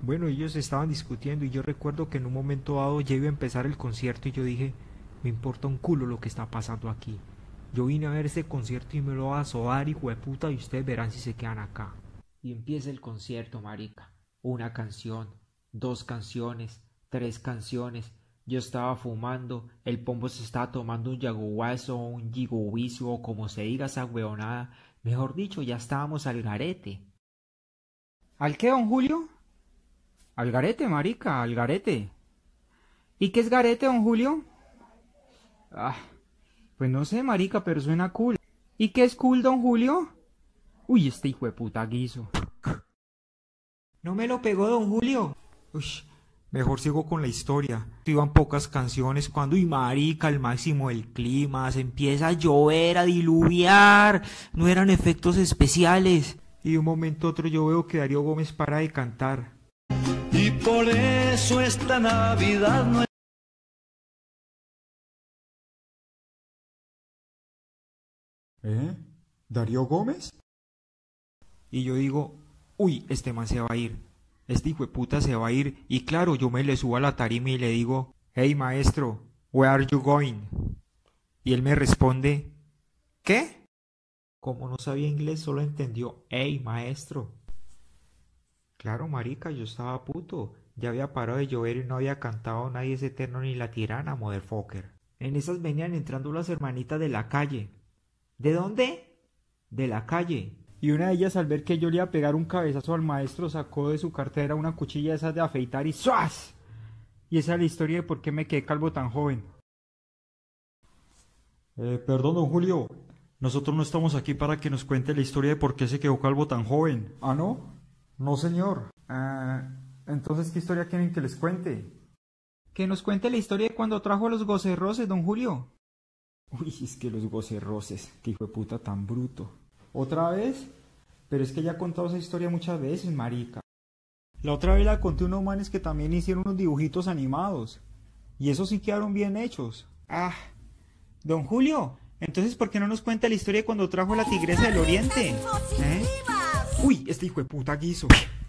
Bueno, ellos estaban discutiendo y yo recuerdo que en un momento dado ya iba a empezar el concierto y yo dije, me importa un culo lo que está pasando aquí. Yo vine a ver ese concierto y me lo voy a sobar, hijo de puta, y ustedes verán si se quedan acá. Y empieza el concierto, marica. Una canción, dos canciones, tres canciones. Yo estaba fumando, el pombo se estaba tomando un yaguazo o un yigowizo o como se diga esa hueonada. Mejor dicho, ya estábamos al garete. ¿Al qué, don Julio? Al garete, marica, al garete. ¿Y qué es garete, don Julio? Ah, pues no sé, marica, pero suena cool. ¿Y qué es cool, don Julio? Uy, este hijo de puta guiso. No me lo pegó don Julio. Uy, mejor sigo con la historia. Iban pocas canciones cuando, y marica, al máximo del clima, se empieza a llover, a diluviar. No eran efectos especiales. Y de un momento a otro yo veo que Darío Gómez para de cantar. Y por eso esta Navidad no ¿Darío Gómez? Y yo digo, uy, este man se va a ir. Este hijo de puta se va a ir. Y claro, yo me le subo a la tarima y le digo, hey maestro, where are you going? Y él me responde, ¿qué? Como no sabía inglés, solo entendió, hey maestro. Claro, marica, yo estaba puto. Ya había parado de llover y no había cantado Nadie es eterno ni la tirana, motherfucker. En esas venían entrando las hermanitas de la calle. ¿De dónde? De la calle. Y una de ellas, al ver que yo le iba a pegar un cabezazo al maestro, sacó de su cartera una cuchilla esas de afeitar y ¡zuas! Y esa es la historia de por qué me quedé calvo tan joven. Perdón, don Julio. Nosotros no estamos aquí para que nos cuente la historia de por qué se quedó calvo tan joven. ¿Ah, no? No, señor. Entonces, ¿qué historia quieren que les cuente? Que nos cuente la historia de cuando trajo a los gocerroces, don Julio. Uy, es que los gocerroces, qué hijo de puta tan bruto. ¿Otra vez? Pero es que ya he contado esa historia muchas veces, marica. La otra vez la conté a unos manes que también hicieron unos dibujitos animados. Y esos sí quedaron bien hechos. Ah, don Julio, entonces ¿por qué no nos cuenta la historia de cuando trajo a la tigresa del oriente? Uy, este hijo de puta guiso.